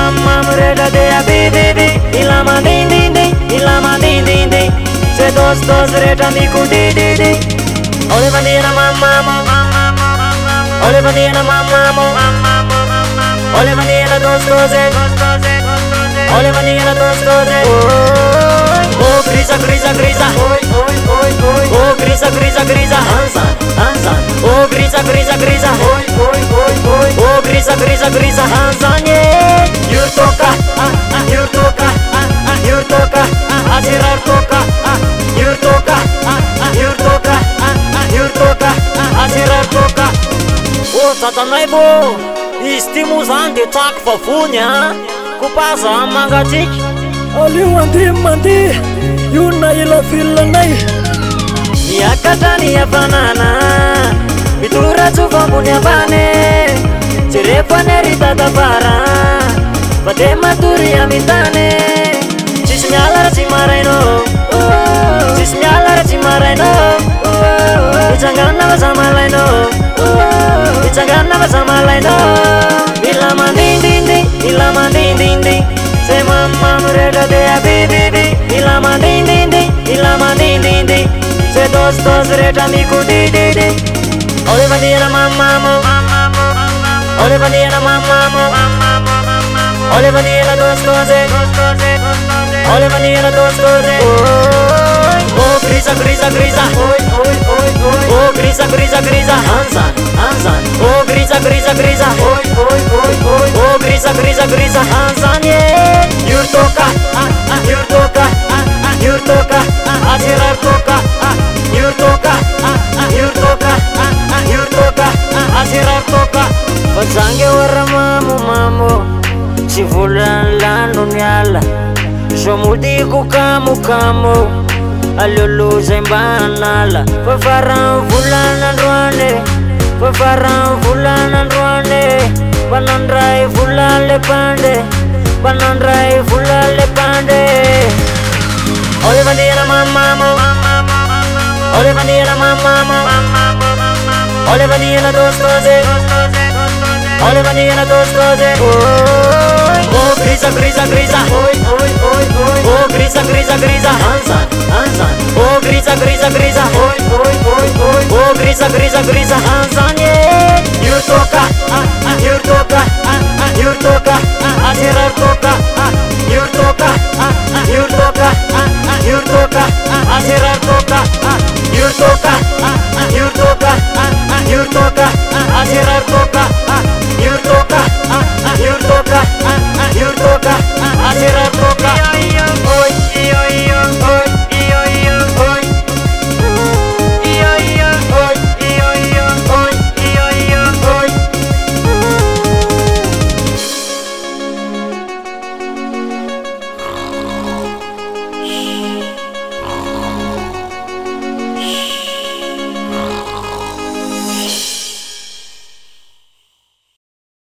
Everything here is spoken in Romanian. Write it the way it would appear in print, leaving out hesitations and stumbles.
mamma mureda de abibi ilama din din din ilama din din din se dos reta miku di di di ole bandina mamma mo ole bandina mamma mo ole bandina dos ole bandina dos oh grisa grisa grisa oh grisa grisa grisa hansan hansan oh grisa grisa grisa oh grisa grisa grisa hansan yeah yurtoka yurtoka asirar toka yurtoka asirar toka oh tatanay bo istimo zany de tsako vavony a kopaza mangatsiky alio andim mandeha io na ila villanay miakatra ny hafanana mitoratsofa ambony ambany jerefa ny aritatafara fa de matory amitany tsisy miala raha tsy maraina tsisy miala raha tsy maraina itsangana fa za malaina itsangana fa za malaina ilama dindindi ilama dindindi se mamma mureda de abibi ilama dindindi ilama dindindi se dos reta miku di di di ole bandina mamma mo ole bandina mamma mo ole bandina dos ole bandina dos oh grisa grisa grisa oh grisa grisa grisa hansan hansan oh grisa grisa grisa oh grisa grisa grisa hansan yeah yurtoka asirar toka yurtoka asirar toka fazange warra mamo si volan lano niala somudiko kamo alolo zembanala fafaran vulan androane banandrai vulan le pande ole bandina mamma mo ole bandina mamma mo ole bandina dos ole bandina dos oh grisa grisa grisa oh grisa grisa grisa hansan hansan oh grisa grisa grisa oh grisa grisa grisa hansan yeah yurtoka